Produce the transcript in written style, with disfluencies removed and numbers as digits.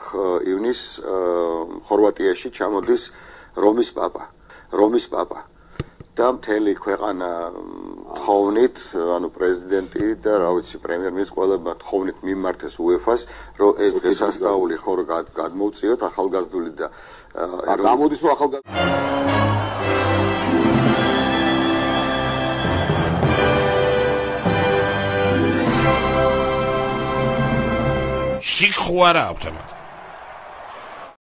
ივნის ხორვატიაში ჩამოდის რომის პაპა და მთელი ქვეყანა თხოვნით, ანუ პრეზიდენტი და რა ვიცი პრემიერ-მინისტრი ყველა თხოვნით მიმართეს UEFA-ს, რომ ეს დღესასწაული ხორო გადმოვწიოთ ახალგაზრდული და გამოდის რომ ახალგაზრდა შიხვარა ავტომატ